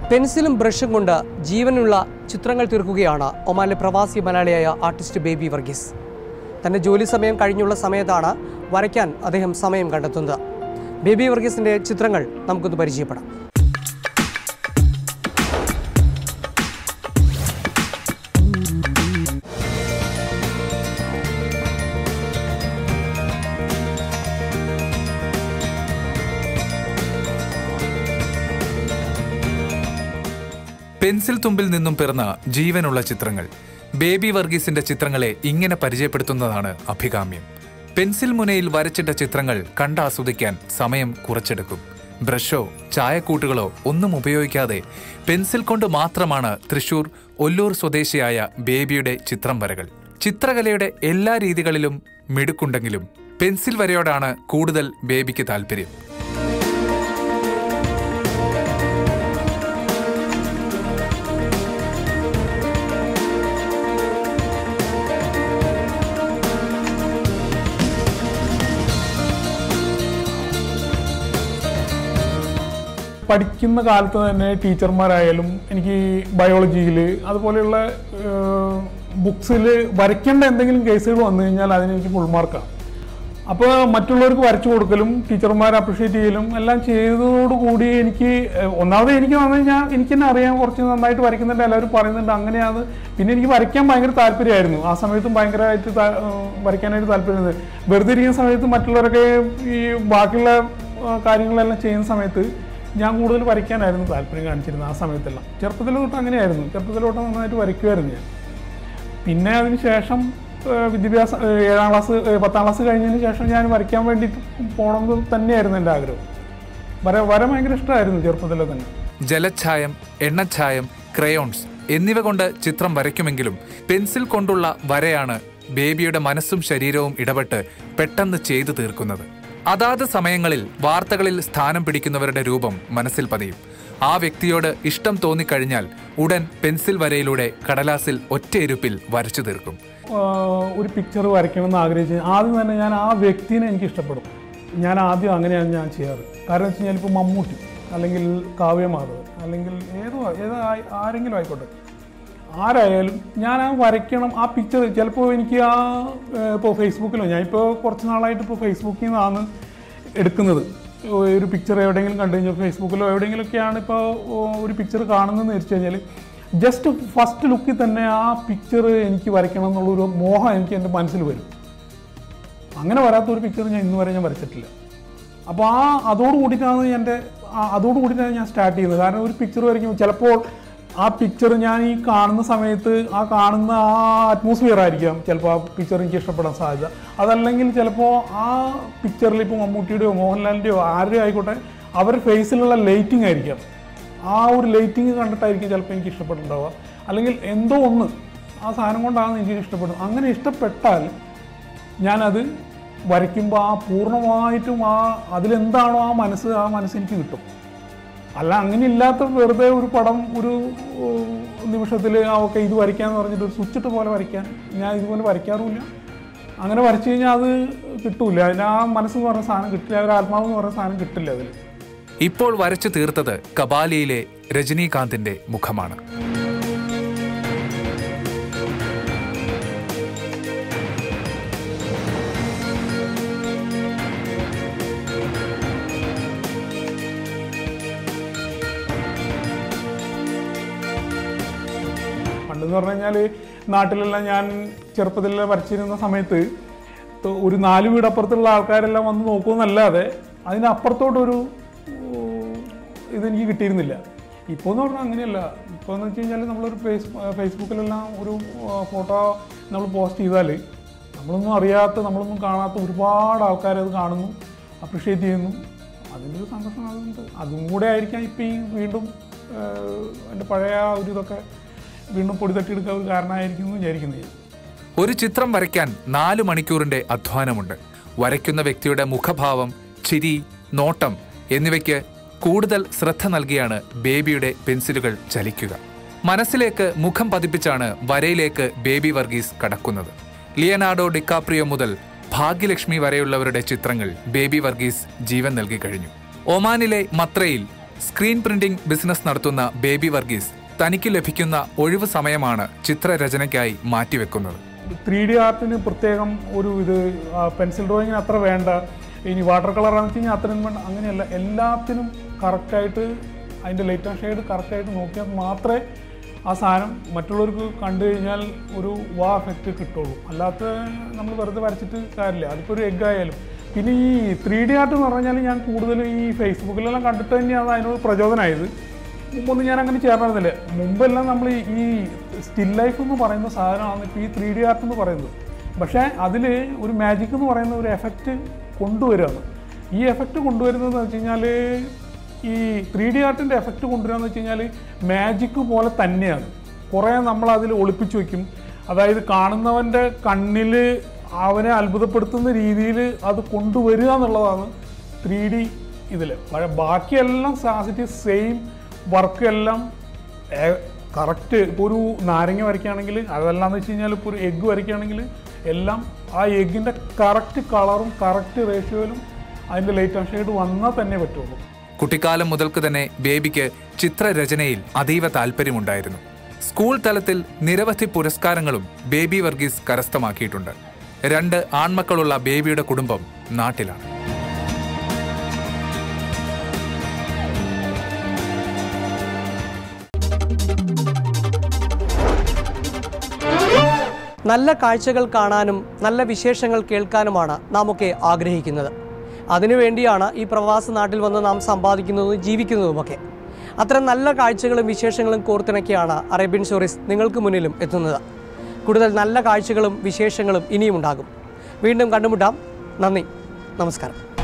പെൻസിലും ബ്രഷും കൊണ്ട് ജീവനുള്ള ചിത്രങ്ങൾ തീർക്കുകയാണ് ഒമാനിലെ പ്രവാസി മലയാളിയായ ആർട്ടിസ്റ്റ് ബേബി വർഗീസ്. തൻ്റെ ജോലി സമയം കഴിഞ്ഞുള്ള സമയത്താണ് വരയ്ക്കാൻ അദ്ദേഹം സമയം കണ്ടെത്തുന്നത്. ബേബി വർഗീസിൻ്റെ ചിത്രങ്ങൾ നമുക്കൊന്ന് പരിചയപ്പെടാം. പെൻസിൽ തുമ്പിൽ നിന്നും പിറന്ന ജീവനുള്ള ചിത്രങ്ങൾ. ബേബി വർഗീസിന്റെ ചിത്രങ്ങളെ ഇങ്ങനെ പരിചയപ്പെടുത്തുന്നതാണ് അഭികാമ്യം. പെൻസിൽ മുനയിൽ വരച്ചിട്ട ചിത്രങ്ങൾ കണ്ടാസ്വദിക്കാൻ സമയം കുറച്ചെടുക്കും. ബ്രഷോ ചായക്കൂട്ടുകളോ ഒന്നും ഉപയോഗിക്കാതെ പെൻസിൽ കൊണ്ട് മാത്രമാണ് തൃശൂർ ഒല്ലൂർ സ്വദേശിയായ ബേബിയുടെ ചിത്രം വരകൾ. ചിത്രകലയുടെ എല്ലാ രീതികളിലും മിടുക്കുണ്ടെങ്കിലും പെൻസിൽ വരയോടാണ് കൂടുതൽ ബേബിക്ക് താല്പര്യം. പഠിക്കുന്ന കാലത്ത് തന്നെ ടീച്ചർമാരായാലും എനിക്ക് ബയോളജിയിൽ അതുപോലെയുള്ള ബുക്സിൽ വരയ്ക്കേണ്ട എന്തെങ്കിലും കേസുകൾ വന്നു കഴിഞ്ഞാൽ അതിനെനിക്ക് ഫുൾ മാർക്കാണ്. അപ്പോൾ മറ്റുള്ളവർക്ക് വരച്ചു കൊടുക്കലും ടീച്ചർമാർ അപ്രിഷ്യേറ്റ് ചെയ്യലും എല്ലാം ചെയ്തതോടുകൂടി എനിക്ക് ഒന്നാമത് എനിക്ക് വന്നു കഴിഞ്ഞാൽ എനിക്ക് തന്നെ അറിയാൻ കുറച്ച് നന്നായിട്ട് വരയ്ക്കുന്നുണ്ട്, എല്ലാവരും പറയുന്നുണ്ട്. അങ്ങനെയാണ് പിന്നെ എനിക്ക് വരയ്ക്കാൻ ഭയങ്കര താല്പര്യമായിരുന്നു. ആ സമയത്തും ഭയങ്കരമായിട്ട് വരയ്ക്കാനായിട്ട് താല്പര്യമുണ്ട്. വെറുതെ ഇരിക്കുന്ന സമയത്ത് മറ്റുള്ളവരൊക്കെ ഈ ബാക്കിയുള്ള കാര്യങ്ങളെല്ലാം ചെയ്യുന്ന സമയത്ത് ഞാൻ കൂടുതൽ വരയ്ക്കാനായിരുന്നു താല്പര്യം കാണിച്ചിരുന്നത്. ആ സമയത്തെല്ലാം ചെറുപ്പത്തിൽ തൊട്ട് അങ്ങനെയായിരുന്നു. ചെറുപ്പത്തിൽ തൊട്ട് നന്നായിട്ട് വരയ്ക്കുമായിരുന്നു ഞാൻ. പിന്നെ അതിന് ശേഷം വിദ്യാഭ്യാസം 7ാം ക്ലാസ് 10ാം ക്ലാസ് കഴിഞ്ഞതിന് ശേഷം ഞാൻ വരയ്ക്കാൻ വേണ്ടിയിട്ട് പോകണമെന്ന് തന്നെയായിരുന്നു എൻ്റെ ആഗ്രഹം. വര ഭയങ്കര ഇഷ്ടമായിരുന്നു ചെറുപ്പത്തിലെ തന്നെ. ജലച്ഛായം, എണ്ണച്ഛായം, ക്രയോൺസ് എന്നിവ കൊണ്ട് ചിത്രം വരയ്ക്കുമെങ്കിലും പെൻസിൽ കൊണ്ടുള്ള വരയാണ് ബേബിയുടെ മനസ്സും ശരീരവും ഇടപെട്ട് പെട്ടെന്ന് ചെയ്തു തീർക്കുന്നത്. അതാത് സമയങ്ങളിൽ വാർത്തകളിൽ സ്ഥാനം പിടിക്കുന്നവരുടെ രൂപം മനസ്സിൽ പതിയും. ആ വ്യക്തിയോട് ഇഷ്ടം തോന്നിക്കഴിഞ്ഞാൽ ഉടൻ പെൻസിൽ വരയിലൂടെ കടലാസിൽ ഒറ്റയിരുപ്പിൽ വരച്ചു തീർക്കും. ഒരു പിക്ചർ വരയ്ക്കണമെന്ന് ആഗ്രഹിച്ച് ആദ്യം തന്നെ ഞാൻ ആ വ്യക്തിനെ എനിക്ക് ഇഷ്ടപ്പെടും. ഞാൻ ആദ്യം അങ്ങനെയാണ് ഞാൻ ചെയ്യാറ്. കാരണം വെച്ച് കഴിഞ്ഞാൽ ഇപ്പോൾ മമ്മൂട്ടി അല്ലെങ്കിൽ കാവ്യമാധവൻ അല്ലെങ്കിൽ ആരെങ്കിലും ആയിക്കോട്ടെ, ആരായാലും ഞാൻ ആ വരയ്ക്കണം. ആ പിക്ചർ ചിലപ്പോൾ എനിക്ക് ഇപ്പോൾ ഫേസ്ബുക്കിലോ ഞാനിപ്പോൾ കുറച്ച് നാളായിട്ട് ഇപ്പോൾ ഫേസ്ബുക്കിൽ നിന്നാണ് എടുക്കുന്നത്. ഒരു പിക്ചർ എവിടെയെങ്കിലും കണ്ടു കഴിഞ്ഞാൽ ഫേസ്ബുക്കിലോ എവിടെയെങ്കിലുമൊക്കെയാണ് ഇപ്പോൾ ഒരു പിക്ചർ കാണുന്നതെന്ന് വെച്ച് കഴിഞ്ഞാൽ ജസ്റ്റ് ഫസ്റ്റ് ലുക്കിൽ തന്നെ ആ പിക്ചർ എനിക്ക് വരയ്ക്കണം എന്നുള്ളൊരു മോഹം എനിക്ക് എൻ്റെ മനസ്സിൽ വരും. അങ്ങനെ വരാത്തൊരു പിക്ചർ ഞാൻ ഇന്ന് വരെ ഞാൻ വരച്ചിട്ടില്ല. അപ്പോൾ അതോടുകൂടിയിട്ടാണ് ഞാൻ സ്റ്റാർട്ട് ചെയ്യുന്നത്. കാരണം ഒരു പിക്ചർ വരയ്ക്കുമ്പോൾ ചിലപ്പോൾ ആ പിക്ചർ ഞാൻ ഈ കാണുന്ന സമയത്ത് ആ അറ്റ്മോസ്ഫിയർ ആയിരിക്കാം ചിലപ്പോൾ ആ പിക്ചർ എനിക്ക് ഇഷ്ടപ്പെടാൻ സാധ്യത. അതല്ലെങ്കിൽ ചിലപ്പോൾ ആ പിക്ചറിൽ ഇപ്പോൾ മമ്മൂട്ടിയുടെയോ മോഹൻലാലിൻ്റെയോ ആരുടെയോ ആയിക്കോട്ടെ അവരുടെ ഫേസിലുള്ള ലൈറ്റിംഗ് ആയിരിക്കാം. ആ ഒരു ലൈറ്റിംഗ് കണ്ടിട്ടായിരിക്കും ചിലപ്പോൾ എനിക്ക് ഇഷ്ടപ്പെട്ടുണ്ടാവുക. അല്ലെങ്കിൽ എന്തോ ഒന്ന് ആ സാധനം കൊണ്ടാണ് എനിക്ക് ഇഷ്ടപ്പെടുന്നത്. അങ്ങനെ ഇഷ്ടപ്പെട്ടാൽ ഞാനത് വരയ്ക്കുമ്പോൾ ആ പൂർണ്ണമായിട്ടും അതിലെന്താണോ ആ മനസ്സ് എനിക്ക് കിട്ടും. അല്ല അങ്ങനെ ഇല്ലാത്ത വെറുതെ ഒരു പടം ഒരു നിമിഷത്തിൽ ഓക്കെ ഇത് വരയ്ക്കാമെന്ന് പറഞ്ഞിട്ട് ഒരു സ്വിച്ചിട്ട് പോലെ വരയ്ക്കാൻ ഞാൻ ഇതുപോലെ വരയ്ക്കാറുമില്ല. അങ്ങനെ വരച്ചു കഴിഞ്ഞാൽ അത് കിട്ടൂല. അതിന് ആ മനസ്സെന്ന് പറഞ്ഞ സാധനം കിട്ടില്ല, ഒരു ആത്മാവെന്ന് പറഞ്ഞ സാധനം കിട്ടില്ല അതിൽ. ഇപ്പോൾ വരച്ചു തീർത്തത് കബാലിയിലെ രജനീകാന്തിന്റെ മുഖമാണ്. പണ്ടെന്ന് പറഞ്ഞു കഴിഞ്ഞാൽ നാട്ടിലെല്ലാം ഞാൻ ചെറുപ്പത്തിലെല്ലാം വരച്ചിരുന്ന സമയത്ത് ഒരു 4 വീടപ്പുറത്തുള്ള ആൾക്കാരെല്ലാം വന്ന് നോക്കുമെന്നല്ലാതെ അതിനപ്പുറത്തോട്ടൊരു ഇതെനിക്ക് കിട്ടിയിരുന്നില്ല. ഇപ്പോൾ എന്ന് പറഞ്ഞാൽ അങ്ങനെയല്ല. ഇപ്പോൾ എന്ന് വെച്ച് കഴിഞ്ഞാൽ നമ്മളൊരു ഫേസ്ബുക്കിലെല്ലാം ഒരു ഫോട്ടോ നമ്മൾ പോസ്റ്റ് ചെയ്താൽ നമ്മളൊന്നും അറിയാത്ത നമ്മളൊന്നും കാണാത്ത ഒരുപാട് ആൾക്കാരത് കാണുന്നു, അപ്രിഷ്യേറ്റ് ചെയ്യുന്നു. അതിൻ്റെ ഒരു സന്തോഷം അതുണ്ട്. അതും കൂടെ ആയിരിക്കാം ഇപ്പം ഈ വീണ്ടും എൻ്റെ പഴയ ഒരു ഇതൊക്കെ വീണ്ടും പൊടി തട്ടിയെടുക്കാൻ ഒരു കാരണമായിരിക്കും എന്ന് വിചാരിക്കുന്നത്. ഒരു ചിത്രം വരയ്ക്കാൻ 4 മണിക്കൂറിന്റെ അധ്വാനമുണ്ട്. വരയ്ക്കുന്ന വ്യക്തിയുടെ മുഖഭാവം, ചിരി, നോട്ടം എന്നിവയ്ക്ക് കൂടുതൽ ശ്രദ്ധ നൽകിയാണ് ബേബിയുടെ പെൻസിലുകൾ ചലിക്കുക. മനസ്സിലേക്ക് മുഖം പതിപ്പിച്ചാണ് വരയിലേക്ക് ബേബി വർഗീസ് കടക്കുന്നത്. ലിയനാർഡോ ഡിക്കാപ്രിയോ മുതൽ ഭാഗ്യലക്ഷ്മി വരെയുള്ളവരുടെ ചിത്രങ്ങൾ ബേബി വർഗീസ് ജീവൻ നൽകി കഴിഞ്ഞു. ഒമാനിലെ മത്രയിൽ സ്ക്രീൻ പ്രിന്റിംഗ് ബിസിനസ് നടത്തുന്ന ബേബി വർഗീസ് തനിക്ക് ലഭിക്കുന്ന ഒഴിവ് സമയമാണ് ചിത്രരചനയ്ക്കായി മാറ്റിവെക്കുന്നത്. 3D ആർട്ടിന് പ്രത്യേകം ഒരു പെൻസിൽ ഡ്രോയിങ്ങിന് അത്ര വേണ്ട, ഇനി വാട്ടർ കളറാണെന്ന് വെച്ച് കഴിഞ്ഞാൽ അത്രയും വേണ്ട, അങ്ങനെയല്ല. എല്ലാത്തിനും കറക്റ്റായിട്ട് അതിൻ്റെ ലൈറ്റ് ആൻഡ് ഷെയ്ഡ് കറക്റ്റായിട്ട് നോക്കിയാൽ മാത്രമേ ആ സാധനം മറ്റുള്ളവർക്ക് കണ്ടു കഴിഞ്ഞാൽ ഒരു വാ എഫക്റ്റ് കിട്ടുള്ളൂ. അല്ലാത്ത നമ്മൾ വെറുതെ വരച്ചിട്ട് കാര്യമില്ല. അതിപ്പോൾ ഒരു എഗ് ആയാലും. പിന്നെ ഈ 3D ആർട്ട് എന്ന് പറഞ്ഞാൽ ഞാൻ കൂടുതൽ ഈ ഫേസ്ബുക്കിലെല്ലാം കണ്ടിട്ട് തന്നെയാണ് അതിനോട് പ്രചോദനമായത്. മുമ്പൊന്നും ഞാൻ അങ്ങനെ ചേർന്നിരുന്നില്ല. മുമ്പെല്ലാം നമ്മൾ ഈ സ്റ്റിൽ ലൈഫ് എന്ന് പറയുന്ന സാധനമാണ് ഇപ്പോൾ ഈ 3D ആർട്ട് എന്ന് പറയുന്നത്. പക്ഷേ അതിൽ ഒരു മാജിക് എന്ന് പറയുന്ന ഒരു എഫക്റ്റ് കൊണ്ടുവരികയാണ്. ഈ എഫക്റ്റ് കൊണ്ടുവരുന്നതെന്ന് വെച്ച് കഴിഞ്ഞാൽ ഈ 3D ആർട്ടിൻ്റെ എഫക്റ്റ് കൊണ്ടുവരികയെന്ന് വെച്ച് കഴിഞ്ഞാൽ മാജിക് പോലെ തന്നെയാണ്. കുറേ നമ്മളതിൽ ഒളിപ്പിച്ച് വയ്ക്കും. അതായത് കാണുന്നവൻ്റെ കണ്ണിൽ അവനെ അത്ഭുതപ്പെടുത്തുന്ന രീതിയിൽ അത് കൊണ്ടുവരിക എന്നുള്ളതാണ് 3D ഇതിൽ. ബാക്കിയെല്ലാം സാസിറ്റി സെയിം വർക്ക് എല്ലാം കറക്റ്റ്. ഇപ്പോൾ ഒരു നാരങ്ങ വരയ്ക്കുകയാണെങ്കിൽ അതെല്ലാം എന്ന് വെച്ച് കഴിഞ്ഞാൽ ഇപ്പോൾ ഒരു എഗ്ഗ് വരയ്ക്കുകയാണെങ്കിൽ എല്ലാം ആ എഗ്ഗിൻ്റെ കറക്റ്റ് കളറും കറക്റ്റ് റേഷ്യോയിലും അതിൻ്റെ ലൈറ്റ് ആൻഡ് ഷെയ്ഡ് വന്നാൽ തന്നെ പറ്റുള്ളൂ. കുട്ടിക്കാലം മുതൽക്ക് തന്നെ ബേബിക്ക് ചിത്രരചനയിൽ അതീവ താല്പര്യമുണ്ടായിരുന്നു. സ്കൂൾ തലത്തിൽ നിരവധി പുരസ്കാരങ്ങളും ബേബി വർഗീസ് കരസ്ഥമാക്കിയിട്ടുണ്ട്. 2 ആൺമക്കളുള്ള ബേബിയുടെ കുടുംബം നാട്ടിലാണ്. നല്ല കാഴ്ചകൾ കാണാനും നല്ല വിശേഷങ്ങൾ കേൾക്കാനുമാണ് നാമൊക്കെ ആഗ്രഹിക്കുന്നത്. അതിനുവേണ്ടിയാണ് ഈ പ്രവാസ നാട്ടിൽ വന്ന് നാം സമ്പാദിക്കുന്നതും ജീവിക്കുന്നതുമൊക്കെ. അത്തരം നല്ല കാഴ്ചകളും വിശേഷങ്ങളും കോർത്തിണക്കിയാണ് അറേബ്യൻ സ്റ്റോറീസ് നിങ്ങൾക്ക് മുന്നിലും എത്തുന്നത്. കൂടുതൽ നല്ല കാഴ്ചകളും വിശേഷങ്ങളും ഇനിയും ഉണ്ടാകും. വീണ്ടും കണ്ടുമുട്ടാം. നന്ദി, നമസ്കാരം.